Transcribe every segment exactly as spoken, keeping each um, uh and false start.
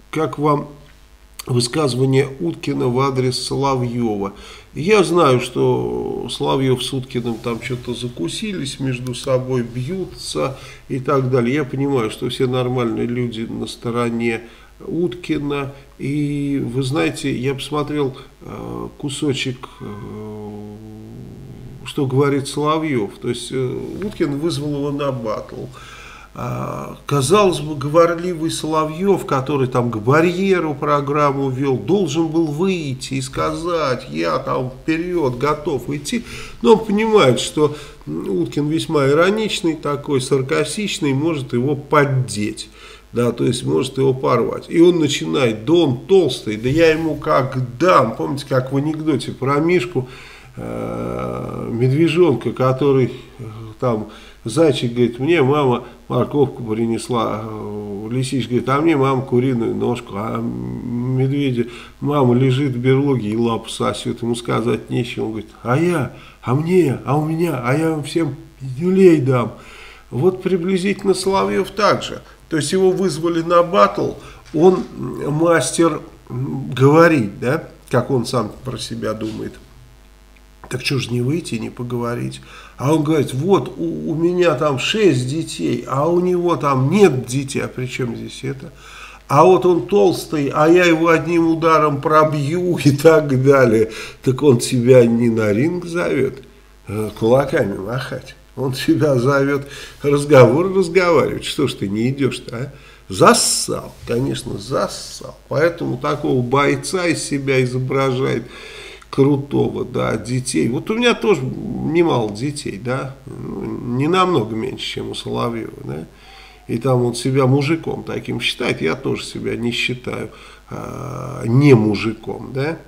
как вам высказывание Уткина в адрес Соловьева? Я знаю, что Соловьев с Уткиным там что-то закусились, между собой бьются и так далее. Я понимаю, что все нормальные люди на стороне Уткина. И вы знаете, я посмотрел э, кусочек, э, что говорит Соловьев. То есть э, Уткин вызвал его на баттл. Казалось бы, говорливый Соловьев, который там к барьеру программу вел, должен был выйти и сказать: я там вперед готов идти. Но он понимает, что Уткин весьма ироничный такой, саркастичный, может его поддеть. Да, то есть может его порвать. И он начинает: да он толстый, да я ему как дам. Помните, как в анекдоте про Мишку, э, медвежонка, который э, там... Зайчик говорит: мне мама морковку принесла. Лисичка говорит: а мне мама куриную ножку. А медведя мама лежит в берлоге и лапу сосет. Ему сказать нечего. Он говорит: а я, а мне, а у меня, а я вам всем люлей дам. Вот приблизительно Соловьев так же. То есть его вызвали на баттл. Он мастер говорить, да, как он сам про себя думает. Так что же не выйти, не поговорить? А он говорит: вот у, у меня там шесть детей, а у него там нет детей. А при чем здесь это? А вот он толстый, а я его одним ударом пробью и так далее. Так он тебя не на ринг зовет, кулаками махать. Он тебя зовет разговор разговаривать. Что ж ты не идешь-то, а? Зассал, конечно, зассал. Поэтому такого бойца из себя изображает крутого, да, детей. Вот у меня тоже немало детей, да, не намного меньше, чем у Соловьева, да, и там он себя мужиком таким считает, я тоже себя не считаю а, не мужиком, да,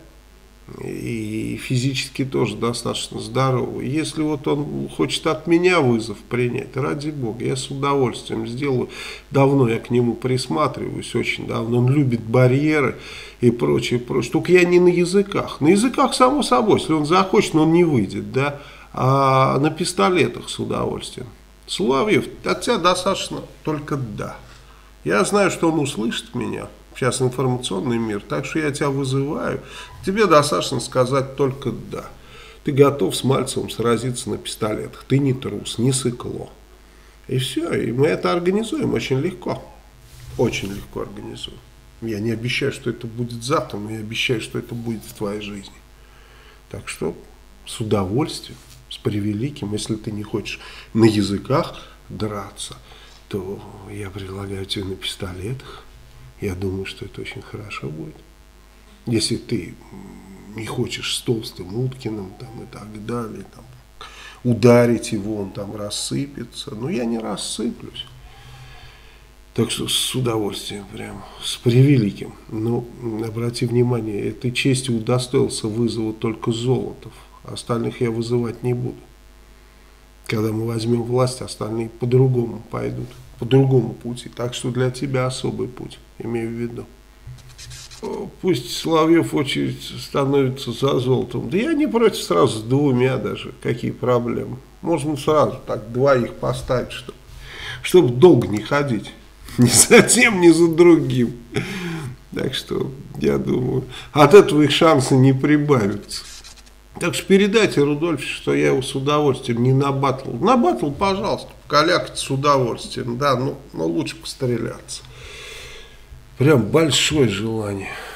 и физически тоже достаточно здоровый. Если вот он хочет от меня вызов принять, ради бога, я с удовольствием сделаю. Давно я к нему присматриваюсь, очень давно. Он любит барьеры и прочее, прочее. Только я не на языках. На языках, само собой, если он захочет, но он не выйдет, да. А на пистолетах с удовольствием. Соловьев, от тебя достаточно только да. Я знаю, что он услышит меня. Сейчас информационный мир, так что я тебя вызываю. Тебе достаточно сказать только да. Ты готов с Мальцевым сразиться на пистолетах. Ты не трус, не сыкло. И все, и мы это организуем очень легко. Очень легко организуем. Я не обещаю, что это будет завтра, но я обещаю, что это будет в твоей жизни. Так что с удовольствием, с превеликим, если ты не хочешь на языках драться, то я предлагаю тебе на пистолетах. Я думаю, что это очень хорошо будет. Если ты не хочешь с толстым Уткиным там, и так далее, там, ударить его, он там рассыпется. Но я не рассыплюсь. Так что с удовольствием, прям, с превеликим. Но обрати внимание, этой честью удостоился вызова только Золотов. Остальных я вызывать не буду. Когда мы возьмем власть, остальные по-другому пойдут. По другому пути. Так что для тебя особый путь, имею в виду. Пусть Соловьев очередь становится за Золотом. Да я не против сразу с двумя даже. Какие проблемы? Можно сразу так двоих поставить, чтобы, чтобы долго не ходить. Ни за тем, ни за другим. Так что, я думаю, от этого их шансы не прибавятся. Так что передайте Рудольфу, что я его с удовольствием не на баттл. На баттл, пожалуйста, покалякать с удовольствием. Да, но, но лучше постреляться. Прям большое желание.